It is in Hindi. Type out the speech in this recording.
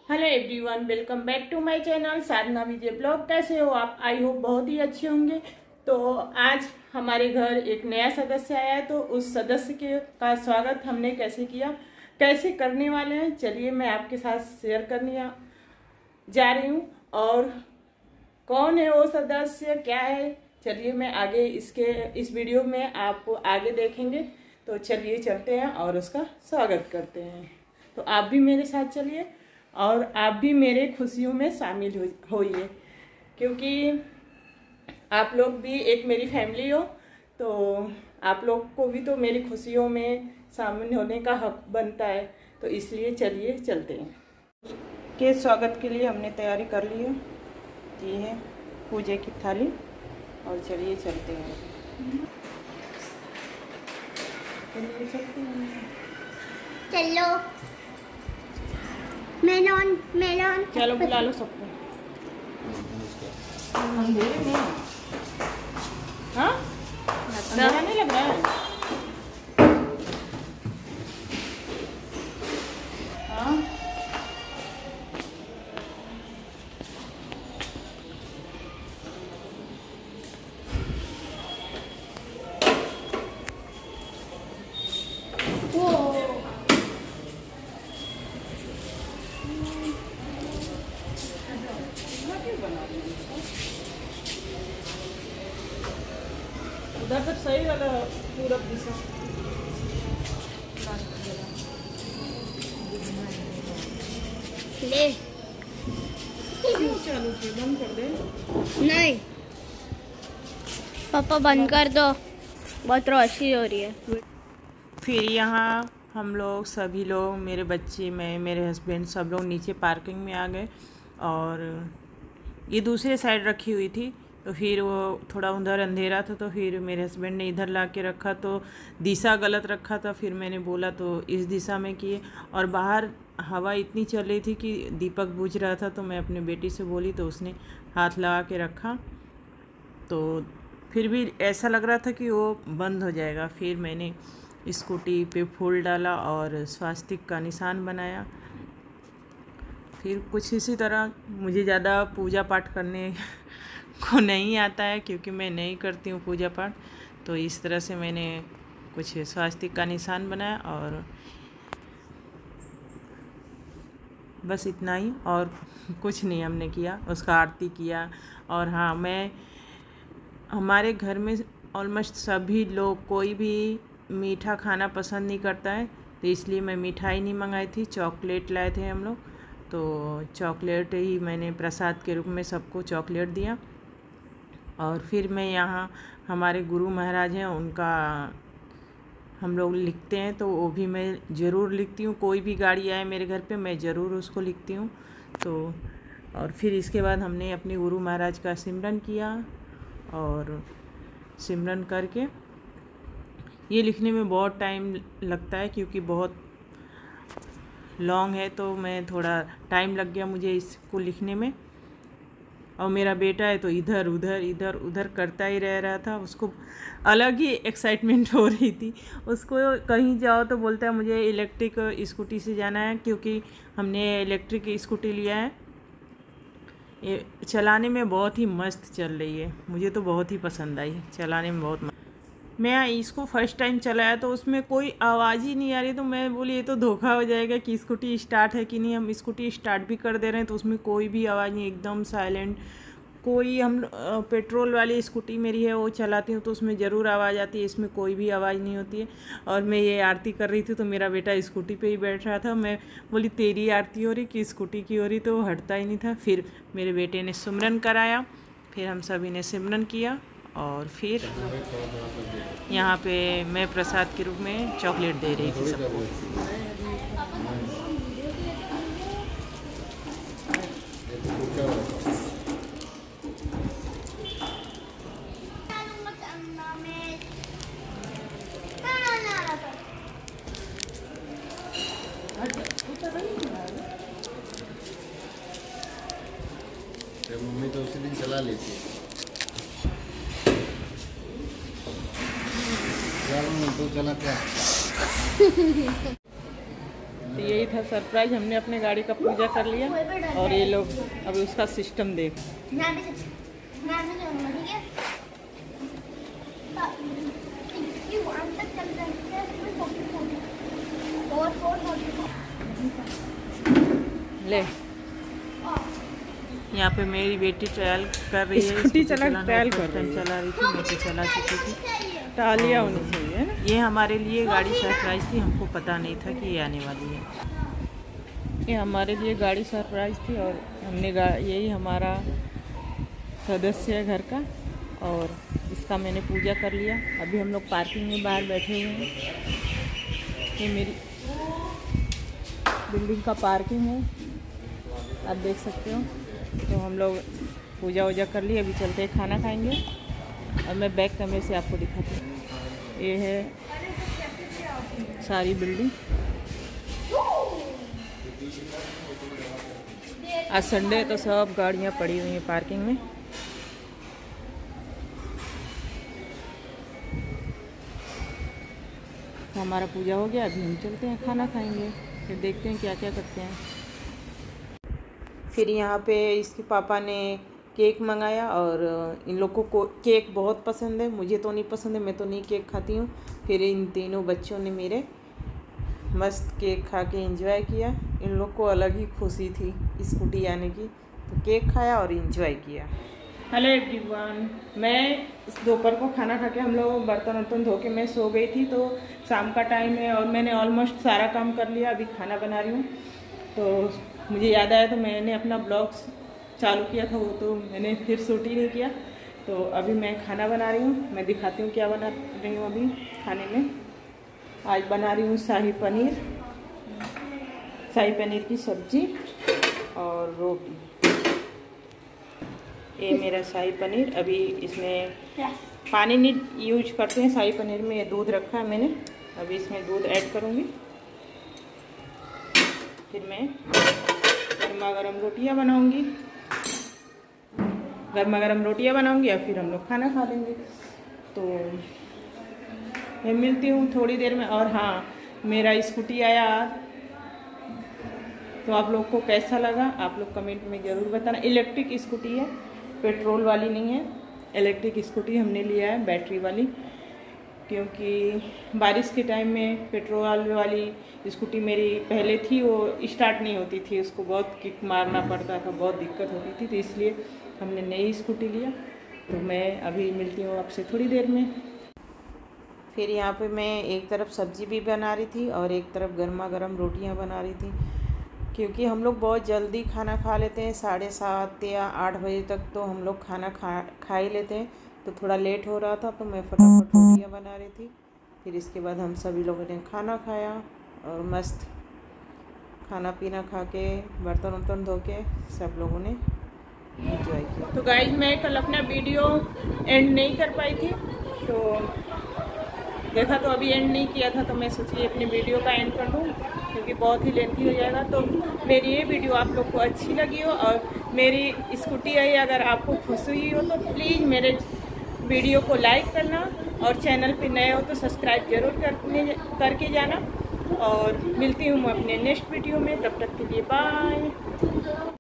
Hello everyone, welcome back to my channel Sadhana Vijay blog. कैसे हो आप? आई होप बहुत ही अच्छे होंगे। तो आज हमारे घर एक नया सदस्य आया है, तो उस सदस्य का स्वागत हमने कैसे किया, कैसे करने वाले हैं, चलिए मैं आपके साथ शेयर करने जा रही हूँ। और कौन है वो सदस्य, क्या है, चलिए मैं आगे इस वीडियो में आप आगे देखेंगे। तो चलिए चलते हैं और उसका स्वागत करते हैं। तो आप भी मेरे साथ चलिए और आप भी मेरे खुशियों में शामिल होइए, क्योंकि आप लोग भी एक मेरी फैमिली हो। तो आप लोग को भी तो मेरी खुशियों में शामिल होने का हक बनता है। तो इसलिए चलिए चलते हैं। के स्वागत के लिए हमने तैयारी कर ली है। ये है पूजा की थाली और चलिए चलते हैं। चलो मेलॉन चलो बुला लो सबको। अंधेरे में हाँ अंधेरा नहीं लग रहा है। हाँ उधर तक सही वाला पूरब दिशा। ले क्यों चालू की? बंद कर दे। नहीं पापा बंद कर दो, बहुत रोशनी हो रही है। फिर यहाँ हम लोग सभी लोग, मेरे बच्चे, मैं, मेरे हस्बैंड, सब लोग नीचे पार्किंग में आ गए। और ये दूसरे साइड रखी हुई थी, तो फिर वो थोड़ा उधर अंधेरा था, तो फिर मेरे हस्बैंड ने इधर ला के रखा, तो दिशा गलत रखा था। फिर मैंने बोला तो इस दिशा में किए। और बाहर हवा इतनी चल रही थी कि दीपक बुझ रहा था, तो मैं अपनी बेटी से बोली तो उसने हाथ लगा के रखा। तो फिर भी ऐसा लग रहा था कि वो बंद हो जाएगा। फिर मैंने स्कूटी पे फूल डाला और स्वास्तिक का निशान बनाया। फिर कुछ इसी तरह, मुझे ज़्यादा पूजा पाठ करने को नहीं आता है, क्योंकि मैं नहीं करती हूँ पूजा पाठ। तो इस तरह से मैंने कुछ स्वास्तिक का निशान बनाया और बस इतना ही, और कुछ नहीं हमने किया। उसका आरती किया। और हाँ, मैं हमारे घर में ऑलमोस्ट सभी लोग, कोई भी मीठा खाना पसंद नहीं करता है, तो इसलिए मैं मिठाई नहीं मंगाई थी। चॉकलेट लाए थे हम लोग, तो चॉकलेट ही मैंने प्रसाद के रूप में सबको चॉकलेट दिया। और फिर मैं यहाँ, हमारे गुरु महाराज हैं, उनका हम लोग लिखते हैं, तो वो भी मैं ज़रूर लिखती हूँ। कोई भी गाड़ी आए मेरे घर पे, मैं ज़रूर उसको लिखती हूँ। तो और फिर इसके बाद हमने अपने गुरु महाराज का सिमरन किया। और सिमरन करके, ये लिखने में बहुत टाइम लगता है, क्योंकि बहुत लॉन्ग है, तो मैं थोड़ा टाइम लग गया मुझे इसको लिखने में। और मेरा बेटा है तो इधर उधर करता ही रह रहा था। उसको अलग ही एक्साइटमेंट हो रही थी। उसको कहीं जाओ तो बोलता है मुझे इलेक्ट्रिक स्कूटी से जाना है, क्योंकि हमने इलेक्ट्रिक स्कूटी लिया है। ये चलाने में बहुत ही मस्त चल रही है, मुझे तो बहुत ही पसंद आई है, चलाने में बहुत मस्त। मैं इसको फर्स्ट टाइम चलाया तो उसमें कोई आवाज़ ही नहीं आ रही, तो मैं बोली ये तो धोखा हो जाएगा कि स्कूटी स्टार्ट है कि नहीं। हम स्कूटी स्टार्ट भी कर दे रहे हैं तो उसमें कोई भी आवाज़ नहीं, एकदम साइलेंट। कोई, हम पेट्रोल वाली स्कूटी मेरी है, वो चलाती हूँ तो उसमें ज़रूर आवाज़ आती है, इसमें कोई भी आवाज़ नहीं होती है। और मैं ये आरती कर रही थी तो मेरा बेटा स्कूटी पे ही बैठ रहा था। मैं बोली तेरी आरती हो रही कि स्कूटी की हो रही, तो वो हटता ही नहीं था। फिर मेरे बेटे ने सिमरन कराया, फिर हम सभी ने सिमरन किया। और फिर यहाँ पे मैं प्रसाद के रूप में चॉकलेट दे रही थी सबको। मम्मी तो उसी दिन चला लेती है। तो चला क्या? तो यही था सरप्राइज। हमने अपने गाड़ी का पूजा कर लिया और ये लोग अभी उसका सिस्टम देख। ले यहाँ पे मेरी बेटी ट्रायल कर रही है, स्कूटी ट्रायल कर रही है। चला रही थी, मैं तो चला चुकी थी। टालियाँ होनी चाहिए ना। ये हमारे लिए गाड़ी सरप्राइज थी, हमको पता नहीं था कि ये आने वाली है। ये हमारे लिए गाड़ी सरप्राइज थी और हमने यही हमारा सदस्य है घर का और इसका मैंने पूजा कर लिया। अभी हम लोग पार्किंग में बाहर बैठे हुए हैं। ये मेरी बिल्डिंग का पार्किंग है, आप देख सकते हो। तो हम लोग पूजा वूजा कर ली, अभी चलते हैं खाना खाएंगे और मैं बैक कैमरे से आपको दिखाती हूँ। ये है सारी बिल्डिंग। आज संडे है तो सब गाड़ियाँ पड़ी हुई हैं पार्किंग में। तो हमारा पूजा हो गया, अभी हम चलते हैं खाना खाएंगे, फिर देखते हैं क्या क्या करते हैं। फिर यहाँ पे इसके पापा ने केक मंगाया और इन लोगों को केक बहुत पसंद है, मुझे तो नहीं पसंद है, मैं तो नहीं केक खाती हूँ। फिर इन तीनों बच्चों ने मेरे मस्त केक खा के एंजॉय किया। इन लोग को अलग ही खुशी थी स्कूटी आने की, तो केक खाया और एंजॉय किया। हेलो एवरीवन, मैं इस दोपहर को खाना खा के हम लोग बर्तन वर्तन धो के मैं सो गई थी। तो शाम का टाइम है और मैंने ऑलमोस्ट सारा काम कर लिया, अभी खाना बना रही हूँ। तो मुझे याद आया तो मैंने अपना ब्लॉग चालू किया था, वो तो मैंने फिर शूट ही नहीं किया। तो अभी मैं खाना बना रही हूँ, मैं दिखाती हूँ क्या बना रही हूँ अभी खाने में। आज बना रही हूँ शाही पनीर की सब्जी और रोटी। ये मेरा शाही पनीर, अभी इसमें पानी नहीं यूज करते हैं शाही पनीर में, ये दूध रखा है मैंने, अभी इसमें दूध ऐड करूँगी। फिर मैं गर्मा गर्म रोटियाँ बनाऊँगी और फिर हम लोग खाना खा लेंगे। तो मैं मिलती हूँ थोड़ी देर में। और हाँ, मेरा स्कूटी आया तो आप लोग को कैसा लगा आप लोग कमेंट में ज़रूर बताना। इलेक्ट्रिक स्कूटी है, पेट्रोल वाली नहीं है, इलेक्ट्रिक स्कूटी हमने लिया है, बैटरी वाली, क्योंकि बारिश के टाइम में पेट्रोल वाली स्कूटी मेरी पहले थी, वो स्टार्ट नहीं होती थी, उसको बहुत किक मारना पड़ता था, बहुत दिक्कत होती थी, तो इसलिए हमने नई स्कूटी लिया। तो मैं अभी मिलती हूँ आपसे थोड़ी देर में। फिर यहाँ पे मैं एक तरफ सब्जी भी बना रही थी और एक तरफ गर्मा गर्म रोटियाँ बना रही थी, क्योंकि हम लोग बहुत जल्दी खाना खा लेते हैं, 7:30 या 8 बजे तक तो हम लोग खाना खा ही लेते हैं। तो थोड़ा लेट हो रहा था तो मैं फटाफट रोटियाँ बना रही थी। फिर इसके बाद हम सभी लोगों ने खाना खाया और मस्त खाना पीना खा के बर्तन वर्तन धो के सब लोगों ने एंजॉय किया। तो गाइस, मैं कल अपना वीडियो एंड नहीं कर पाई थी, तो देखा तो अभी एंड नहीं किया था, तो मैं सोची अपनी वीडियो का एंड कर दूँ, क्योंकि बहुत ही लेंथी हो जाएगा। तो मेरी ये वीडियो आप लोग को अच्छी लगी हो और मेरी स्कूटी आई अगर आपको खुश हुई हो, तो प्लीज़ मेरे वीडियो को लाइक करना और चैनल पे नए हो तो सब्सक्राइब जरूर करके जाना। और मिलती हूँ मैं अपने नेक्स्ट वीडियो में, तब तक के लिए बाय।